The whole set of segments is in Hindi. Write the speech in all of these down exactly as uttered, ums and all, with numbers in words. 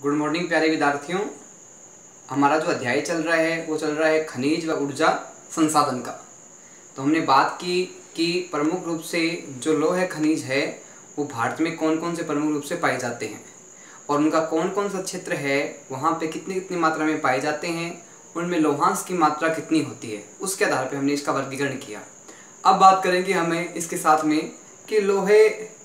गुड मॉर्निंग प्यारे विद्यार्थियों। हमारा जो अध्याय चल रहा है वो चल रहा है खनिज व ऊर्जा संसाधन का। तो हमने बात की कि प्रमुख रूप से जो लौह खनिज है वो भारत में कौन कौन से प्रमुख रूप से पाए जाते हैं और उनका कौन कौन सा क्षेत्र है, वहाँ पे कितनी कितनी मात्रा में पाए जाते हैं, उनमें लौहांश की मात्रा कितनी होती है, उसके आधार पर हमने इसका वर्गीकरण किया। अब बात करेंगे हमें इसके साथ में कि लोहे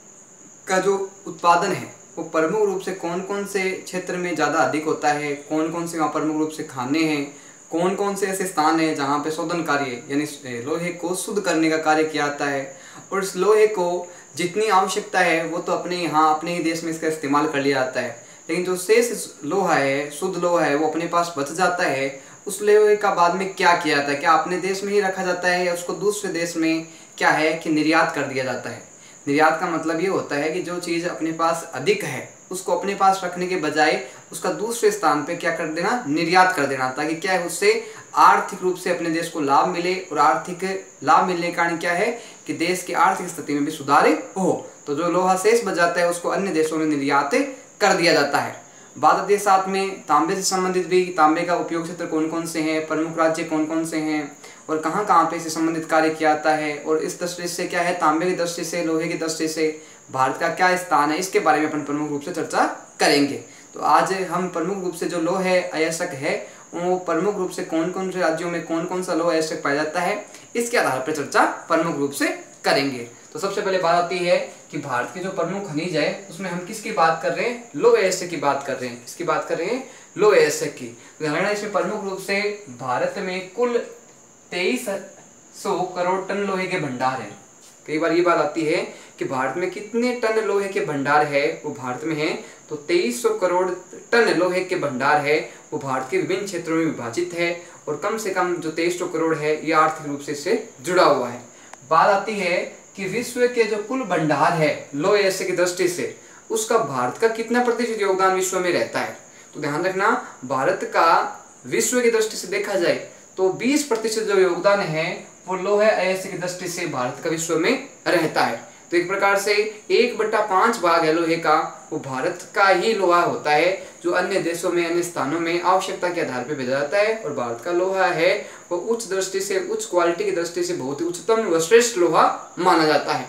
का जो उत्पादन है वो प्रमुख रूप से कौन कौन से क्षेत्र में ज़्यादा अधिक होता है, कौन कौन से वहाँ प्रमुख रूप से खाने हैं, कौन कौन से ऐसे स्थान हैं जहाँ पे शोधन कार्य यानी लोहे को शुद्ध करने का कार्य किया जाता है। और इस लोहे को जितनी आवश्यकता है वो तो अपने यहाँ अपने ही देश में इसका इस्तेमाल कर लिया जाता है, लेकिन जो शेष लोहा है, शुद्ध लोहा है, वो अपने पास बच जाता है। उस लोहे का बाद में क्या किया जाता है, क्या अपने देश में ही रखा जाता है या उसको दूसरे देश में क्या है कि निर्यात कर दिया जाता है। निर्यात का मतलब ये होता है कि जो चीज़ अपने पास अधिक है उसको अपने पास रखने के बजाय उसका दूसरे स्थान पे क्या कर देना, निर्यात कर देना, ताकि क्या है उससे आर्थिक रूप से अपने देश को लाभ मिले। और आर्थिक लाभ मिलने के कारण क्या है कि देश की आर्थिक स्थिति में भी सुधार हो। तो जो लोहा शेष बच जाता है उसको अन्य देशों में निर्यात कर दिया जाता है। बात आती है साथ में तांबे से संबंधित भी, तांबे का उपयोग क्षेत्र कौन कौन से हैं, प्रमुख राज्य कौन कौन से हैं और कहाँ कहाँ पे इससे संबंधित कार्य किया जाता है। और इस दृष्टि से क्या है, तांबे की दृष्टि से, लोहे की दृष्टि से भारत का क्या स्थान है, इसके बारे में अपन प्रमुख रूप से चर्चा करेंगे। तो आज हम प्रमुख रूप से जो लोहे अयस्क है वो प्रमुख रूप से कौन कौन से राज्यों में कौन कौन सा लोह अयस्क पाया जाता है, इसके आधार पर चर्चा प्रमुख रूप से करेंगे। तो सबसे पहले बात आती है कि भारत के जो प्रमुख खनिज है उसमें हम किसकी बात कर रहे हैं, लौह अयस्क की बात कर रहे हैं। किसकी बात कर रहे हैं, लौह अयस्क की। धारणा इसमें प्रमुख रूप से भारत में कुल तेईस सौ करोड़ टन लोहे के भंडार है। कई बार ये बात आती है कि भारत में कितने टन लोहे के भंडार है, वो भारत में है तो तेईस सौ करोड़ टन लोहे के भंडार है। वो भारत के विभिन्न क्षेत्रों में विभाजित है और कम से कम जो तेईस सौ करोड़ है ये आर्थिक रूप से इससे जुड़ा हुआ है। बात आती है कि विश्व के जो कुल भंडार है लौह अयस्क की दृष्टि से उसका भारत का कितना प्रतिशत योगदान विश्व में रहता है। तो ध्यान रखना, भारत का विश्व की दृष्टि से देखा जाए तो बीस प्रतिशत जो योगदान है वो लौह अयस्क की दृष्टि से भारत का विश्व में रहता है। तो एक प्रकार से एक बट्टा पांच भाग है लोहे का, वो भारत का ही लोहा होता है जो अन्य देशों में, अन्य स्थानों में आवश्यकता के आधार पर भेजा जाता है। और भारत का लोहा है वो उच्च दृष्टि से, उच्च क्वालिटी की दृष्टि से बहुत ही उच्चतम व श्रेष्ठ लोहा माना जाता है।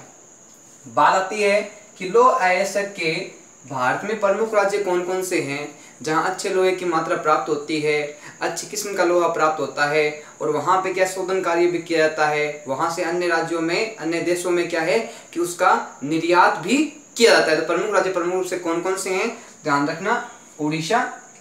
बात आती है कि लौह अयस्क के भारत में प्रमुख राज्य कौन कौन से हैं जहाँ अच्छे लोहे की मात्रा प्राप्त होती है, अच्छी किस्म का लोहा प्राप्त होता है और वहाँ पे क्या शोधन कार्य भी किया जाता है। वहाँ से अन्य राज्यों में, अन्य देशों में क्या है कि उसका निर्यात भी किया जाता है। तो प्रमुख राज्य प्रमुख रूप से कौन कौन से हैं, ध्यान रखना, उड़ीसा,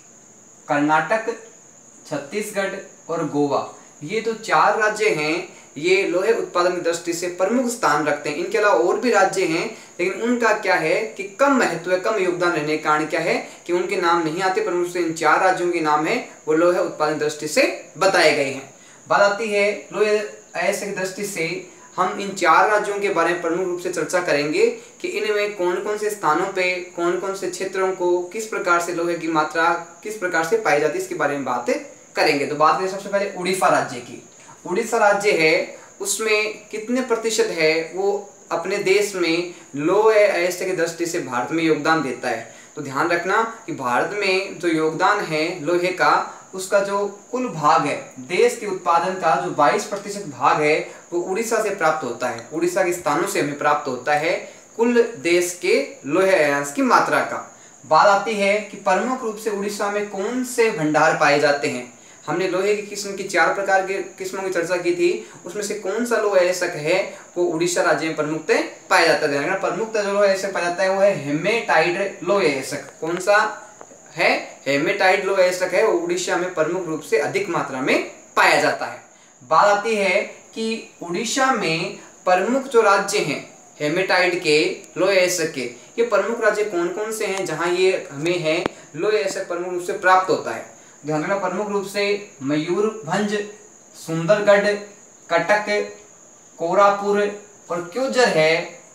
कर्नाटक, छत्तीसगढ़ और गोवा, ये तो चार राज्य हैं ये लोहे उत्पादन की दृष्टि से प्रमुख स्थान रखते हैं। इनके अलावा और भी राज्य हैं लेकिन उनका क्या है कि कम महत्व है, कम योगदान रहने के कारण क्या है कि उनके नाम नहीं आते। प्रमुख से इन चार राज्यों के नाम है वो लोहे उत्पादन दृष्टि से बताए गए हैं। बात आती है लोहे अयस्क की दृष्टि से हम इन चार राज्यों के बारे में प्रमुख रूप से चर्चा करेंगे कि इनमें कौन कौन से स्थानों पे, कौन कौन से क्षेत्रों को किस प्रकार से लोहे की मात्रा किस प्रकार से पाई जाती है, इसके बारे में बात करेंगे। तो बात करें सबसे पहले उड़ीसा राज्य की। उड़ीसा राज्य है उसमें कितने प्रतिशत है वो अपने देश में लौह अयस्क की दृष्टि से भारत में योगदान देता है। तो ध्यान रखना कि भारत में जो योगदान है लोहे का उसका जो कुल भाग है देश के उत्पादन का जो बाईस प्रतिशत भाग है वो उड़ीसा से प्राप्त होता है। उड़ीसा के स्थानों से हमें प्राप्त होता है कुल देश के लोहे अयस्क की मात्रा का। बात आती है कि प्रमुख रूप से उड़ीसा में कौन से भंडार पाए जाते हैं। हमने लोहे की किस्म की चार प्रकार के किस्मों की चर्चा की थी, उसमें से कौन सा लोह अयस्क है वो उड़ीसा राज्य में प्रमुखतः पाया जाता है। प्रमुखतः जो लोह अयस्क पाया जाता है वो है हेमेटाइट लोह अयस्क। कौन सा है, हेमेटाइट लोह अयस्क है, वो उड़ीसा में प्रमुख रूप से अधिक मात्रा में पाया जाता है। बात आती है कि उड़ीसा में प्रमुख जो राज्य हैं हेमेटाइट के लोह अयस्क के, ये प्रमुख राज्य कौन कौन से हैं जहाँ ये हमें है लोह अयस्क प्रमुख रूप से प्राप्त होता है। ध्यान रखना, प्रमुख रूप से मयूरभंज, सुंदरगढ़, कटक, कोरापुर और क्योंझर है,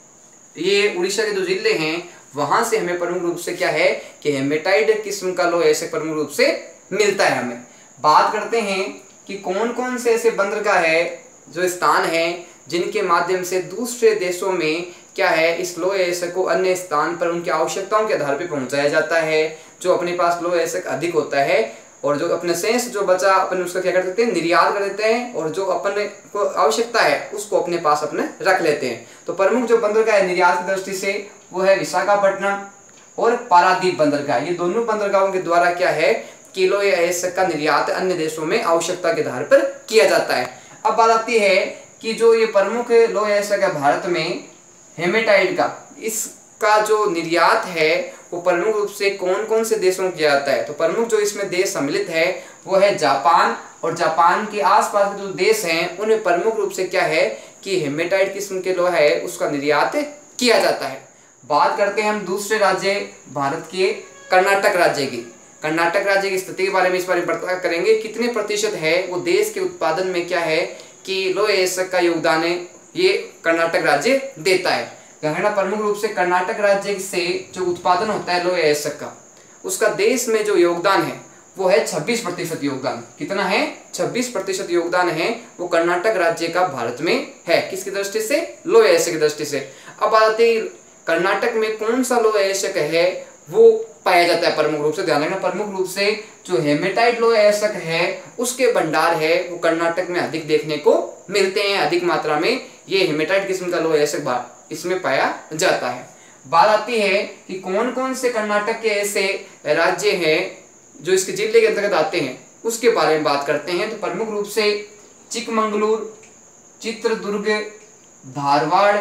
ये उड़ीसा के जो जिले हैं वहां से हमें प्रमुख रूप से क्या है कि हेमेटाइट किस्म का लोह अयस्क प्रमुख रूप से मिलता है हमें। बात करते हैं कि कौन कौन से ऐसे बंदरगाह है जो स्थान है जिनके माध्यम से दूसरे देशों में क्या है, इस लौह अयस्क को अन्य स्थान पर उनकी आवश्यकताओं के आधार पर पहुंचाया जाता है। जो अपने पास लौह अयस्क अधिक होता है और जो अपने शेष जो बचा अपन उसका क्या कर सकते हैं, निर्यात कर देते हैं, और जो अपने को आवश्यकता है उसको अपने पास अपने रख लेते हैं। तो प्रमुख जो बंदरगाह है निर्यात की दृष्टि से वो है विशाखापट्टनम और पारादीप बंदरगाह। ये दोनों बंदरगाहों के द्वारा क्या है कि लौह अयस्क का निर्यात अन्य देशों में आवश्यकता के आधार पर किया जाता है। अब बात आती है कि जो ये प्रमुख लौह अयस्क है भारत में हेमेटाइट का, इसका जो निर्यात है वो प्रमुख रूप से कौन कौन से देशों में किया जाता है। तो प्रमुख जो इसमें देश सम्मिलित है वो है जापान, और जापान के आसपास के जो देश हैं उनमें प्रमुख रूप से क्या है कि हेमेटाइट किस्म के लोहा है उसका निर्यात किया जाता है। बात करते हैं हम दूसरे राज्य भारत के कर्नाटक राज्य की। कर्नाटक राज्य की स्थिति के बारे में इस बारे में पता करेंगे, कितने प्रतिशत है वो देश के उत्पादन में क्या है कि लौह अयस्क का योगदान है ये कर्नाटक राज्य देता है। गणना प्रमुख रूप से कर्नाटक राज्य से जो उत्पादन होता है लौह अयस्क का, उसका देश में जो योगदान है वो है छब्बीस प्रतिशत योगदान। कितना है? छब्बीस प्रतिशत योगदान है वो कर्नाटक राज्य का भारत में है। किसकी दृष्टि से? लौह अयस्क की दृष्टि से। अब आते कर्नाटक में कौन सा लौह अयस्क है वो पाया जाता है प्रमुख रूप से, ध्यान रखना। प्रमुख रूप से जो हेमेटाइट लौह अयस्क है उसके भंडार है वो कर्नाटक में अधिक देखने को मिलते हैं, अधिक मात्रा में ये हेमेटाइट किस्म का लौह अयस्क इसमें पाया जाता है। बात आती है कि कौन कौन से कर्नाटक के ऐसे राज्य हैं जो इसके जिले के अंतर्गत आते हैं, उसके बारे में बात करते हैं। तो प्रमुख रूप से चिकमंगलूर, चित्रदुर्ग, धारवाड़,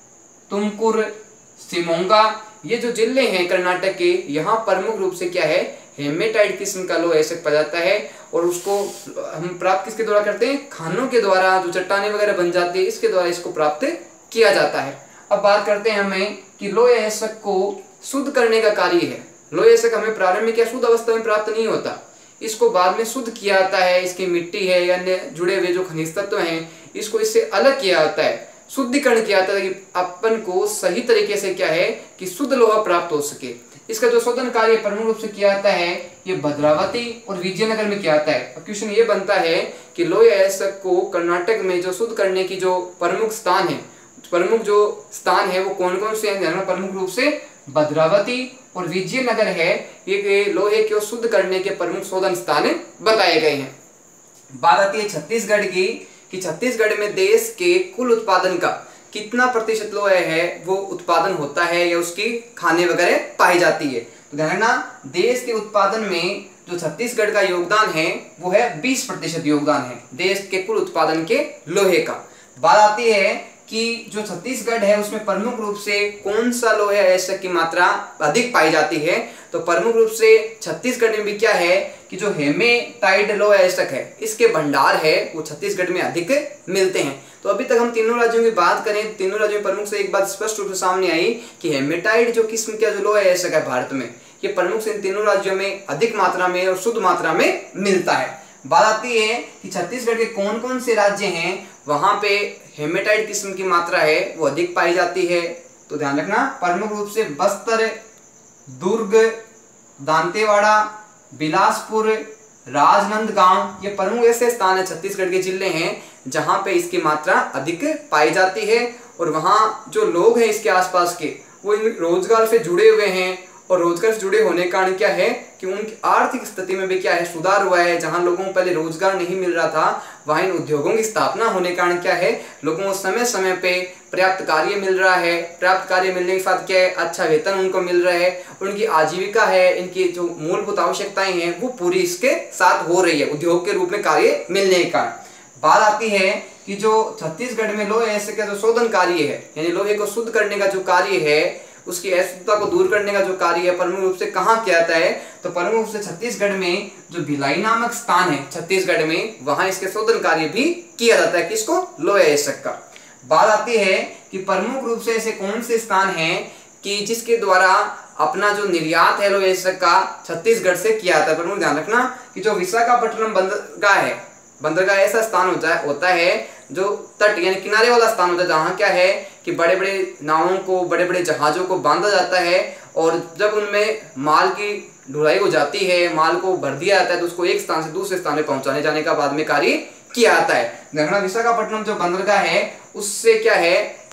तुमकुर, शिमोगा, ये जो जिले हैं कर्नाटक के, यहाँ प्रमुख रूप से क्या है हेमेटाइट किस्म का लौह अयस्क पाया जाता है। और उसको हम प्राप्त किसके द्वारा करते हैं? खानों के द्वारा, जो चट्टानें वगैरह बन जाती है इसके द्वारा इसको प्राप्त किया जाता है। अब बात करते हैं हमें कि लौह अयस्क को शुद्ध करने का कार्य है। लौह अयस्क हमें प्रारंभ में क्या शुद्ध अवस्था में प्राप्त नहीं होता, इसको बाद में शुद्ध किया जाता है। इसकी मिट्टी है या अन्य जुड़े हुए जो खनिज तत्व हैं इसको इससे अलग किया जाता है, शुद्धिकरण किया जाता है कि अपन को सही तरीके से क्या है कि शुद्ध लोहा प्राप्त हो सके। इसका जो शोधन कार्य प्रमुख रूप से किया जाता है ये भद्रावती और विजयनगर में किया जाता है। अब क्वेश्चन ये बनता है कि लौह अयस्क को कर्नाटक में जो शुद्ध करने की जो प्रमुख स्थान है, प्रमुख जो स्थान है वो कौन कौन से हैं? प्रमुख रूप से भद्रावती और विजयनगर है, ये लोहे को शुद्ध करने के प्रमुख शोधन स्थान बताए गए हैं। बात आती है छत्तीसगढ़ की कि छत्तीसगढ़ में देश के कुल उत्पादन का कितना प्रतिशत लोहा है वो उत्पादन होता है या उसकी खाने वगैरह पाई जाती है। तो ध्यान रखना, देश के उत्पादन में जो छत्तीसगढ़ का योगदान है वो है बीस प्रतिशत योगदान है देश के कुल उत्पादन के लोहे का। बात आती है कि जो छत्तीसगढ़ है उसमें प्रमुख रूप से कौन सा लोह अयस्क की मात्रा अधिक पाई जाती है। तो प्रमुख रूप से छत्तीसगढ़ में भी क्या है कि जो हेमेटाइट लोह अयस्क है इसके भंडार है वो छत्तीसगढ़ में अधिक मिलते हैं। तो अभी तक हम तीनों राज्यों की बात करें, तीनों राज्यों में प्रमुख से एक बात स्पष्ट रूप से सामने आई कि हेमेटाइट जो किस्म का जो लोह अयस्क है भारत में, ये प्रमुख से इन तीनों राज्यों में अधिक मात्रा में और शुद्ध मात्रा में मिलता है। बात आती है कि छत्तीसगढ़ के कौन कौन से राज्य हैं वहां पे हेमेटाइट किस्म की मात्रा है वो अधिक पाई जाती है। तो ध्यान रखना, प्रमुख रूप से बस्तर, दुर्ग, दांतेवाड़ा, बिलासपुर, राजनांदगांव, ये प्रमुख ऐसे स्थान है छत्तीसगढ़ के जिले हैं जहां पे इसकी मात्रा अधिक पाई जाती है। और वहां जो लोग हैं इसके आसपास के वो इन रोजगार से जुड़े हुए हैं और रोजगार से जुड़े होने के कारण क्या है कि उनकी आर्थिक स्थिति में भी क्या है सुधार हुआ है। जहां लोगों को पहले रोजगार नहीं मिल रहा था वहां इन उद्योगों की स्थापना होने के कारण क्या है लोगों को समय समय पे पर्याप्त कार्य मिल रहा है। पर्याप्त कार्य मिलने के साथ क्या है अच्छा वेतन उनको मिल रहा है, उनकी आजीविका है, इनकी जो मूलभूत आवश्यकताएं हैं वो पूरी इसके साथ हो रही है उद्योग के रूप में कार्य मिलने के कारण। बात आती है कि जो छत्तीसगढ़ में लोहे ऐसे का जो शोधन कार्य है यानी लोहे को शुद्ध करने का जो कार्य है उसकी अशुद्धता को दूर करने का जो कार्य है प्रमुख रूप से कहाँ किया जाता है। तो प्रमुख रूप से छत्तीसगढ़ में जो भिलाई नामक स्थान है छत्तीसगढ़ में वहां इसके शोधन कार्य भी किया जाता है। किसको? लोह अयस्क का। बात आती है कि प्रमुख रूप से ऐसे कौन से स्थान हैं कि जिसके द्वारा अपना जो निर्यात है लोह अयस्क का छत्तीसगढ़ से किया जाता है। प्रमुख ध्यान रखना कि जो विशाखापट्टनम बंदरगाह है, बंदरगाह ऐसा स्थान होता है होता है जो तट यानी किनारे वाला स्थान होता है जहाँ क्या है कि बड़े बड़े नावों को बड़े बड़े जहाजों को बांधा जाता है और जब उनमें माल की ढुलाई हो जाती है, माल को भर दिया जाता है तो उसको एक स्थान से दूसरे स्थान में पहुंचाने जाने का बाद में कार्य किया जाता है। देखना विशाखापट्टनम जो बंदरगाह है उससे क्या है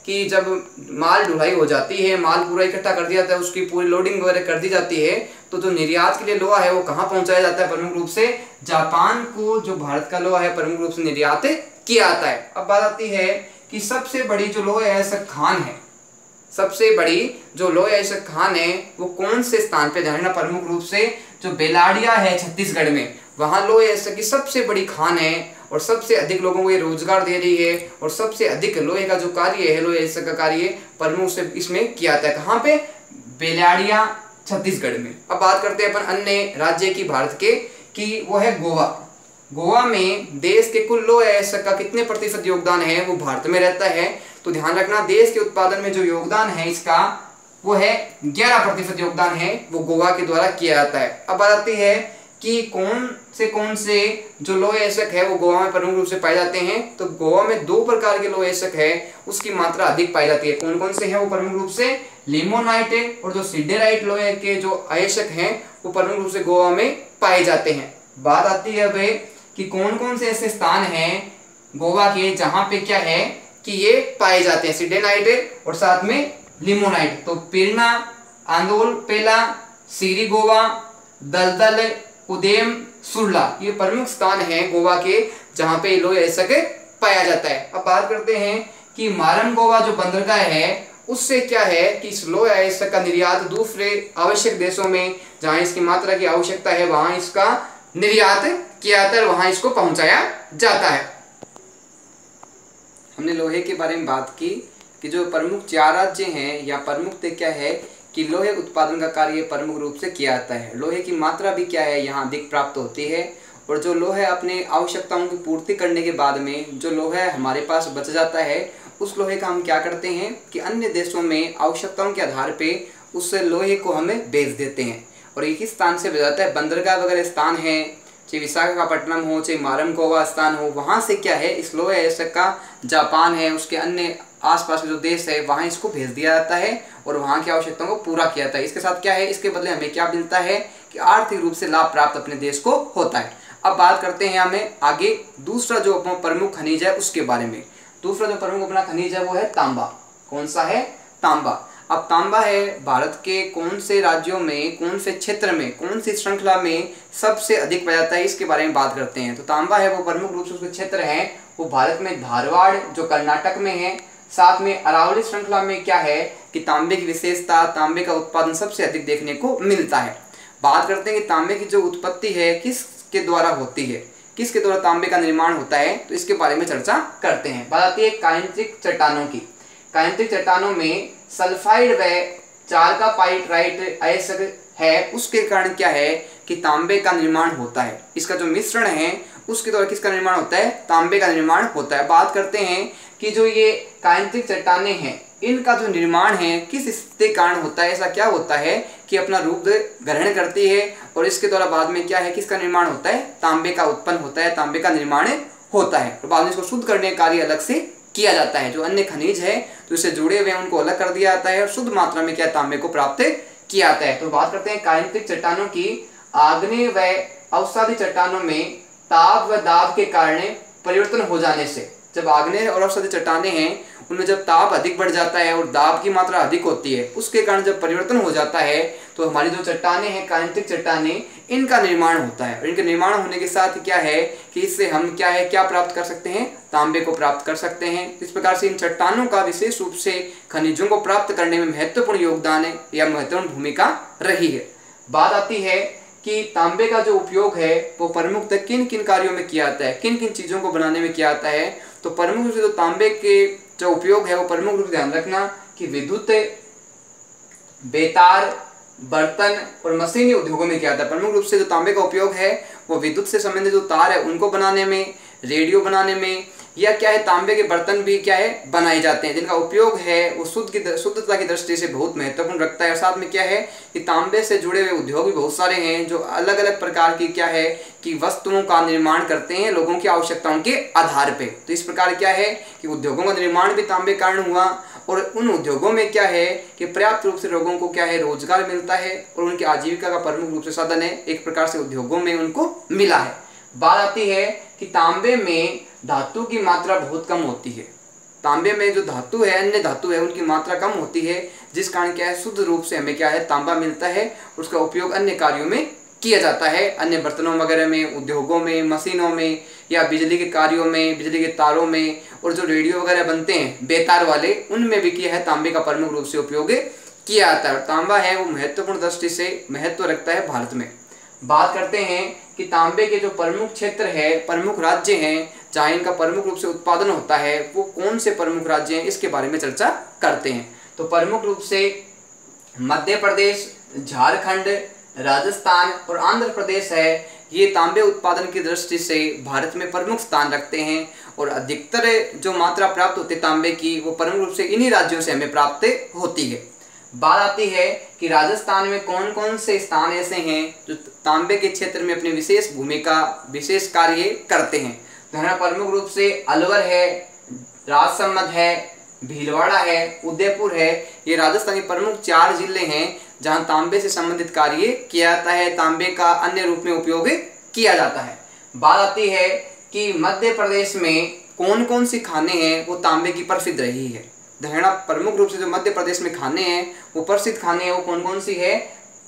कि जब माल ढुलाई हो जाती है, माल पूरा इकट्ठा कर दिया जाता है, उसकी पूरी लोडिंग वगैरह कर दी जाती है, तो जो निर्यात के लिए लोहा है वो कहाँ पहुंचाया जाता है? प्रमुख रूप से जापान को जो भारत का लोहा है प्रमुख रूप से निर्यात किया जाता है। अब बात आती है कि सबसे बड़ी जो लोहा ऐसा खान है, सबसे बड़ी जो लोहा ऐसा खान है वो कौन से स्थान पे? ध्यान रखना, प्रमुख रूप से जो बेलाडिया है छत्तीसगढ़ में, वहां लोहा ऐसा की सबसे बड़ी खान है और सबसे अधिक लोगों को ये रोजगार दे रही है और सबसे अधिक लोहे का जो कार्य है, लोहे ऐसा का कार्य प्रमुख से इसमें किया जाता है। कहाँ पे? बेलाडिया छत्तीसगढ़ में। अब बात करते हैं अपन अन्य राज्य की भारत के, कि वो है गोवा। गोवा में देश के कुल लोह अयस्क का कितने प्रतिशत योगदान है? वो भारत में रहता है। तो ध्यान रखना, देश के उत्पादन में जो योगदान है इसका वो है ग्यारह प्रतिशत योगदान है, वो गोवा के द्वारा किया जाता है। अब बात आती है कि कौन से कौन से जो लोह अयस्क है वो गोवा में प्रमुख रूप से पाए जाते हैं। तो गोवा में दो प्रकार के लोह अयस्क है, उसकी मात्रा अधिक पाई जाती है। कौन कौन से हैं वो? प्रमुख रूप से लिमोनाइट और जो सिडेराइट लोहे के जो अयस्क हैं वो प्रमुख रूप से गोवा में पाए जाते हैं। बात आती है अब कि कौन कौन से ऐसे स्थान हैं गोवा के जहां पे क्या है कि ये पाए जाते हैं, सिडेनाइट और साथ में लिमोनाइट। तो पिरना, आंदोल, पेला, सीरी गोवा, दलदल, उदेम, सुरला, ये प्रमुख स्थान हैं गोवा के जहां पे लोह अयस्क पाया जाता है। अब बात करते हैं कि मारम गोवा जो बंदरगाह है उससे क्या है कि इस लोह अयस्क का निर्यात दूसरे आवश्यक देशों में जहां इसकी मात्रा की आवश्यकता है वहां इसका निर्यात किया जाता है, वहां इसको पहुंचाया जाता है। हमने लोहे के बारे में बात की कि जो प्रमुख चार राज्य हैं या प्रमुख क्या है कि लोहे उत्पादन का कार्य प्रमुख रूप से किया जाता है। लोहे की मात्रा भी क्या है यहाँ अधिक प्राप्त होती है और जो लोहा अपने आवश्यकताओं की पूर्ति करने के बाद में जो लोहा हमारे पास बच जाता है उस लोहे का हम क्या करते हैं कि अन्य देशों में आवश्यकताओं के आधार पे उस लोहे को हमें बेच देते हैं और एक ही स्थान से भेजा जाता है। बंदरगाह वगैरह स्थान है, चाहे विशाखापट्टनम हो, चाहे मारम गोवा स्थान हो, वहाँ से क्या है इस लोहे अयस्क का जापान है उसके अन्य आसपास के जो देश है वहाँ इसको भेज दिया जाता है और वहाँ की आवश्यकताओं को पूरा किया जाता है। इसके साथ क्या है, इसके बदले हमें क्या मिलता है कि आर्थिक रूप से लाभ प्राप्त अपने देश को होता है। अब बात करते हैं हमें आगे दूसरा जो अपना प्रमुख खनिज है उसके बारे में। दूसरा जो प्रमुख अपना खनिज है वो है तांबा। कौन सा है? तांबा। अब तांबा है भारत के कौन से राज्यों में, कौन से क्षेत्र में, कौन सी श्रृंखला में सबसे अधिक पाया जाता है इसके बारे में बात करते हैं। तो तांबा है वो प्रमुख रूप से उसके क्षेत्र है वो भारत में धारवाड़ जो कर्नाटक में है, साथ में अरावली श्रृंखला में क्या है कि तांबे की विशेषता, तांबे का उत्पादन सबसे अधिक देखने को मिलता है। बात करते हैं कि तांबे की जो उत्पत्ति है किसके द्वारा होती है, किसके द्वारा तांबे का निर्माण होता है, तो इसके बारे में चर्चा करते हैं। बात आती है कायंत्रिक चट्टानों की। कायंत्रिक चट्टानों में सल्फाइड व चारकापाइटराइट अयस्क है, उसके कारण क्या है कि तांबे का निर्माण होता है। इसका जो मिश्रण है उसके द्वारा किसका निर्माण होता है? तांबे का निर्माण होता है। बात करते हैं कि जो ये कायंत्रिक चट्टानें हैं इनका जो निर्माण है किस स्थिति के कारण होता है। ऐसा क्या होता है कि अपना रूप ग्रहण करती है और इसके द्वारा बाद में क्या है किसका निर्माण होता है? तांबे का उत्पन्न होता है, तांबे का निर्माण होता है और बाद में इसको शुद्ध करने का कार्य अलग से किया जाता है। जो अन्य खनिज है तो इससे जुड़े हुए उनको अलग कर दिया जाता है और शुद्ध मात्रा में क्या तांबे को प्राप्त किया जाता है। तो बात करते हैं कायंत्रिक चट्टानों की। आग्नेय व अवसादी चट्टानों में ताप व दाब के कारण परिवर्तन हो जाने से, जब आग्नेय और अवसादी चट्टानें हैं उनमें जब ताप अधिक बढ़ जाता है और दाब की मात्रा अधिक होती है उसके कारण जब परिवर्तन हो जाता है तो हमारी जो चट्टानें हैं कायंत्रिक चट्टानें इनका निर्माण होता है और इनके निर्माण होने के साथ क्या है कि इससे हम क्या है क्या प्राप्त कर सकते हैं? तांबे को प्राप्त कर सकते हैं। इस प्रकार से इन चट्टानों का विशेष रूप से खनिजों को प्राप्त करने में महत्वपूर्ण योगदान है या महत्वपूर्ण भूमिका रही है। बात आती है कि तांबे का जो उपयोग है वो प्रमुखतः किन किन कार्यों में किया जाता है, किन किन चीजों को बनाने में किया जाता है। तो प्रमुख रूप से जो तांबे के जो उपयोग है वो प्रमुख रूप से ध्यान रखना कि विद्युत, बेतार, बर्तन और मशीनी उद्योगों में किया जाता है। प्रमुख रूप से जो तांबे का उपयोग है वो विद्युत से संबंधित जो तार है उनको बनाने में, रेडियो बनाने में, या क्या है तांबे के बर्तन भी क्या है बनाए जाते हैं जिनका उपयोग है वो शुद्ध की शुद्धता की दृष्टि से बहुत महत्वपूर्ण रखता है। और साथ में क्या है कि तांबे से जुड़े हुए उद्योग भी बहुत सारे हैं जो अलग अलग प्रकार की क्या है कि वस्तुओं का निर्माण करते हैं लोगों की आवश्यकताओं के आधार पे। तो इस प्रकार क्या है कि उद्योगों का निर्माण भी तांबे कारण हुआ और उन उद्योगों में क्या है कि पर्याप्त रूप से लोगों को क्या है रोजगार मिलता है और उनकी आजीविका का प्रमुख रूप से साधन है एक प्रकार से उद्योगों में उनको मिला है। बात आती है कि तांबे में धातु की मात्रा बहुत कम होती है। तांबे में जो धातु है, अन्य धातु है, उनकी मात्रा कम होती है, जिस कारण क्या है शुद्ध रूप से हमें क्या है तांबा मिलता है। उसका उपयोग अन्य कार्यों में किया जाता है, अन्य बर्तनों वगैरह में, उद्योगों में, मशीनों में, या बिजली के कार्यों में, बिजली के तारों में, और जो रेडियो वगैरह बनते हैं बेतार वाले, उनमें भी क्या है तांबे का प्रमुख रूप से उपयोग किया जाता है। और तांबा है वो महत्वपूर्ण दृष्टि से महत्व रखता है भारत में। बात करते हैं कि तांबे के जो प्रमुख क्षेत्र है, प्रमुख राज्य हैं जहाँ इनका प्रमुख रूप से उत्पादन होता है, वो कौन से प्रमुख राज्य हैं, इसके बारे में चर्चा करते हैं। तो प्रमुख रूप से मध्य प्रदेश, झारखंड, राजस्थान और आंध्र प्रदेश है, ये तांबे उत्पादन की दृष्टि से भारत में प्रमुख स्थान रखते हैं। और अधिकतर जो मात्रा प्राप्त होती है तांबे की, वो प्रमुख रूप से इन्हीं राज्यों से हमें प्राप्त होती है। बात आती है कि राजस्थान में कौन कौन से स्थान ऐसे हैं जो तांबे के क्षेत्र में अपनी विशेष भूमिका, विशेष कार्य करते हैं। तो हमारा प्रमुख रूप से अलवर है, राजसमंद है, भीलवाड़ा है, उदयपुर है। ये राजस्थान के प्रमुख चार जिले हैं जहां तांबे से संबंधित कार्य किया जाता है, तांबे का अन्य रूप में उपयोग किया जाता है। बात आती है कि मध्य प्रदेश में कौन कौन सी खाने हैं वो तांबे की प्रसिद्ध रही है। धारणा प्रमुख रूप से जो मध्य प्रदेश में खाने हैं वो प्रसिद्ध खाने हैं, वो कौन कौन सी है?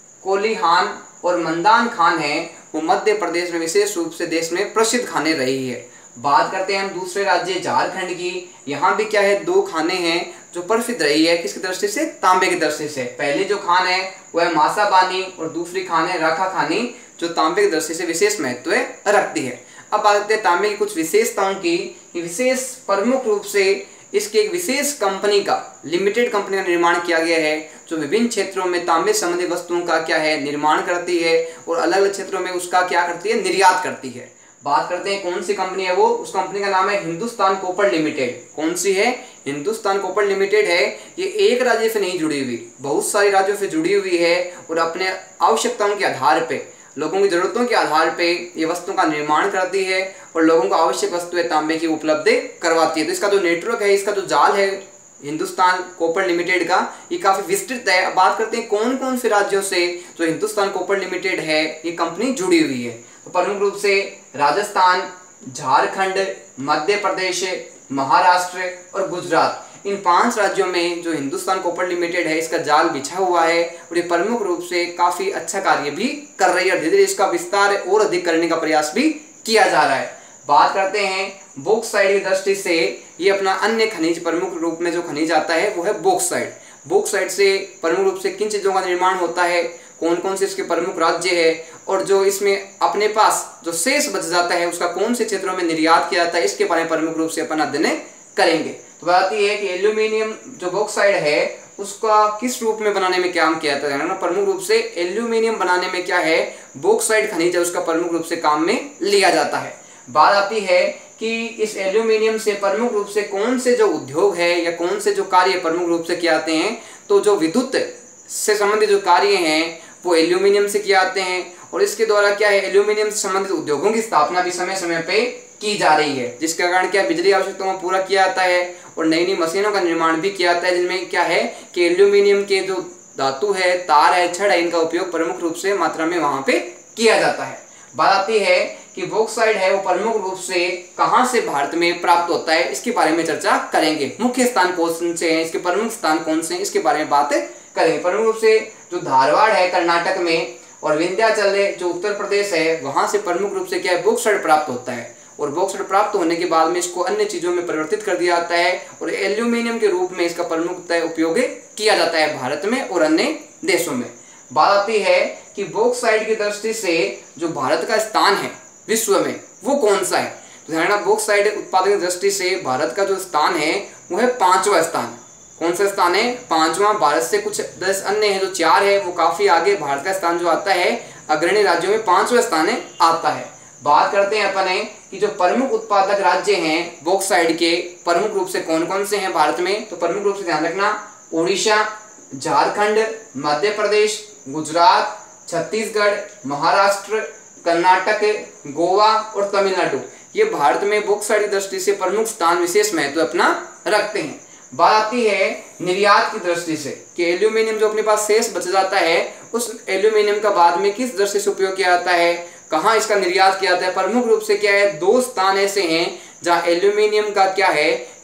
कोलीहान और मंदान खान है, वो मध्य प्रदेश में विशेष रूप से देश में प्रसिद्ध खाने रही है। बात करते हैं हम दूसरे राज्य झारखंड की। यहाँ भी क्या है, दो खाने हैं जो प्रसिद्ध रही है, किसकी दृष्टि से? तांबे की दृष्टि से। पहली जो खान है वो है मासाबानी और दूसरी खान है राखा खानी, जो तांबे की दृष्टि से विशेष महत्व रखती है। अब बात करते हैं तांबे की कुछ विशेषताओं की। विशेष प्रमुख रूप से इसकी एक विशेष कंपनी का, लिमिटेड कंपनी का निर्माण किया गया है, जो विभिन्न क्षेत्रों में तांबे संबंधी वस्तुओं का क्या है निर्माण करती है और अलग अलग क्षेत्रों में उसका क्या करती है, निर्यात करती है। बात करते हैं कौन सी कंपनी है वो, उस कंपनी का नाम है हिंदुस्तान कॉपर लिमिटेड। कौन सी है? हिंदुस्तान कॉपर लिमिटेड है। ये एक राज्य से नहीं जुड़ी हुई, बहुत सारे राज्यों से जुड़ी हुई है और अपने आवश्यकताओं के आधार पे, लोगों की जरूरतों के आधार पे ये वस्तुओं का निर्माण करती है और लोगों को आवश्यक वस्तुएं तांबे की उपलब्ध करवाती है। तो इसका जो नेटवर्क है, इसका जो जाल है हिंदुस्तान कॉपर लिमिटेड का, ये काफी विस्तृत है। अब बात करते हैं कौन कौन से राज्यों से जो हिंदुस्तान कॉपर लिमिटेड है ये कंपनी जुड़ी हुई है। तो प्रमुख रूप से राजस्थान, झारखंड, मध्य प्रदेश, महाराष्ट्र और गुजरात, इन पांच राज्यों में जो हिंदुस्तान कॉपर लिमिटेड है इसका जाल बिछा हुआ है और ये प्रमुख रूप से काफी अच्छा कार्य भी कर रही है। धीरे धीरे इसका विस्तार और अधिक करने का प्रयास भी किया जा रहा है। बात करते हैं बॉक्साइट की दृष्टि से, ये अपना अन्य खनिज प्रमुख रूप में जो खनिज आता है वो है बॉक्साइट। बॉक्साइट से प्रमुख रूप से किन चीजों का निर्माण होता है, कौन कौन से इसके प्रमुख राज्य है और जो इसमें अपने पास जो शेष बच जाता है उसका कौन से क्षेत्रों में निर्यात किया जाता है, इसके बारे में प्रमुख रूप से अपन अध्ययन करेंगे। तो बात यह है कि एल्यूमिनियम जो बॉक्साइट है उसका किस रूप में बनाने में काम किया जाता है ना, प्रमुख रूप से एल्यूमिनियम बनाने में क्या है, बॉक्साइट खनिज है उसका प्रमुख रूप से काम में लिया जाता है। बात आती है कि इस एल्यूमिनियम से प्रमुख रूप से कौन से जो उद्योग है या कौन से जो कार्य प्रमुख रूप से किए जाते हैं, तो जो विद्युत से संबंधित जो कार्य हैं वो एल्यूमिनियम से किए जाते हैं और इसके द्वारा क्या है, एल्यूमिनियम से संबंधित उद्योगों की स्थापना भी समय समय पे की जा रही है, जिसके कारण क्या बिजली आवश्यकताओं को पूरा किया जाता है और नई नई मशीनों का निर्माण भी किया जाता है, जिनमें क्या है कि एल्यूमिनियम के जो धातु है, तार है, छड़ है, इनका उपयोग प्रमुख रूप से मात्रा में वहां पे किया जाता है। बात आती है कि बॉक्साइट है वो प्रमुख रूप से कहां से भारत में प्राप्त होता है, इसके बारे में चर्चा करेंगे। मुख्य स्थान कौन से हैं, इसके प्रमुख स्थान कौन से हैं, इसके बारे में बात करेंगे। प्रमुख रूप से जो धारवाड़ है कर्नाटक में और विंध्याचल जो उत्तर प्रदेश है, वहां से प्रमुख रूप से क्या है, बॉक्साइट प्राप्त होता है और बॉक्साइट प्राप्त होने के बाद में इसको अन्य चीजों में परिवर्तित कर दिया जाता है और एल्यूमिनियम के रूप में इसका प्रमुखतः उपयोग किया जाता है भारत में और अन्य देशों में। बात आती है कि बॉक्साइट की दृष्टि से जो भारत का स्थान है विश्व में वो कौन सा है। तो धारणा बॉक्साइट उत्पादन की दृष्टि से भारत का जो स्थान है वो है पांचवा स्थान। कौन सा स्थान है? पांचवा। भारत से कुछ दस अन्य है जो चार है वो काफी आगे, भारत का स्थान जो आता है अग्रणी राज्यों में पांचवा स्थान आता है। बात करते हैं अपन कि जो प्रमुख उत्पादक राज्य हैं बॉक्साइट के, प्रमुख रूप से कौन कौन से हैं भारत में। तो प्रमुख रूप से ध्यान रखना, उड़ीसा, झारखंड, मध्य प्रदेश, गुजरात, छत्तीसगढ़, महाराष्ट्र, कर्नाटक, गोवा और तमिलनाडु, ये भारत में बॉक्साइट की दृष्टि से प्रमुख स्थान विशेष महत्व अपना रखते हैं। बात आती है निर्यात की दृष्टि से कि एल्यूमिनियम जो अपने पास शेष बच जाता है उस एल्यूमिनियम का बाद में किस दृष्टि से उपयोग किया जाता है, कहाँ इसका निर्यात किया जाता है। प्रमुख रूप से क्या है, दो स्थान ऐसे हैं जहाँ एल्यूमिनियम का क्या है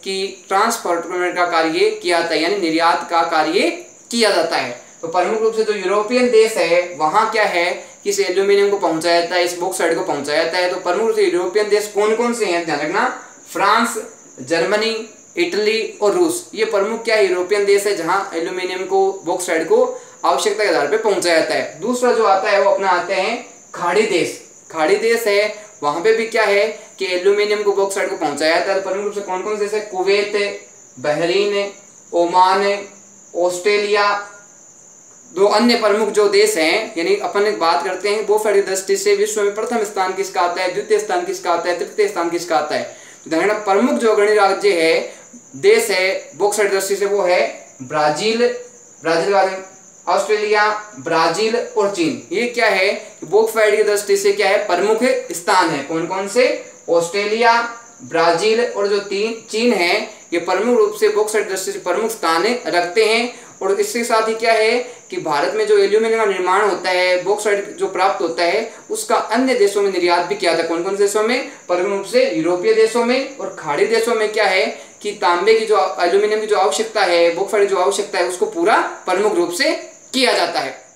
कि ट्रांसपोर्ट का कार्य किया जाता है, यानी निर्यात का कार्य किया जाता है। तो प्रमुख रूप से जो यूरोपियन देश है वहां क्या है कि इस एल्यूमिनियम को पहुंचाया जाता है, इस बॉक्साइट को पहुंचाया जाता है। तो प्रमुख रूप से यूरोपियन देश कौन कौन से हैं ध्यान रखना, फ्रांस, जर्मनी, इटली और रूस, ये प्रमुख क्या है यूरोपियन देश है जहां एल्यूमिनियम को बॉक्साइट को आवश्यकता के आधार पर पहुंचाया जाता है। दूसरा जो आता है वो अपना आते हैं खाड़ी देश, खाड़ी देश है वहां पे भी क्या है कि एल्यूमिनियम को बॉक्साइट को पहुंचाया जाता है। तो प्रमुख रूप से कौन कौन से देश है, कुवैत, बहरीन, ओमान, ऑस्ट्रेलिया, दो अन्य प्रमुख जो देश हैं। यानी अपन बात करते हैं बॉक्साइट की दृष्टि से विश्व में प्रथम स्थान किसका आता है, द्वितीय स्थान किसका आता है, तृतीय स्थान किसका आता है। तो प्रमुख जो अग्रणी राज्य है, देश है बॉक्साइट दृष्टि से वो है ब्राजील, ब्राजील ऑस्ट्रेलिया, ब्राजील और चीन। ये क्या है बॉक्साइट की दृष्टि से क्या है प्रमुख स्थान है, कौन कौन से, ऑस्ट्रेलिया, ब्राजील और जो तीन चीन है, ये प्रमुख रूप से बॉक्साइट दृष्टि से प्रमुख स्थान रखते हैं। और इसके साथ ही क्या है कि भारत में जो एल्यूमिनियम का निर्माण होता है, बॉक्साइट जो प्राप्त होता है, उसका अन्य देशों में निर्यात भी किया था। कौन कौन से देशों में, प्रमुख रूप से यूरोपीय देशों में और खाड़ी देशों में क्या है कि तांबे की जो एल्यूमिनियम की जो आवश्यकता है, बॉक्साइट की जो आवश्यकता है, उसको पूरा प्रमुख रूप से किया जाता है।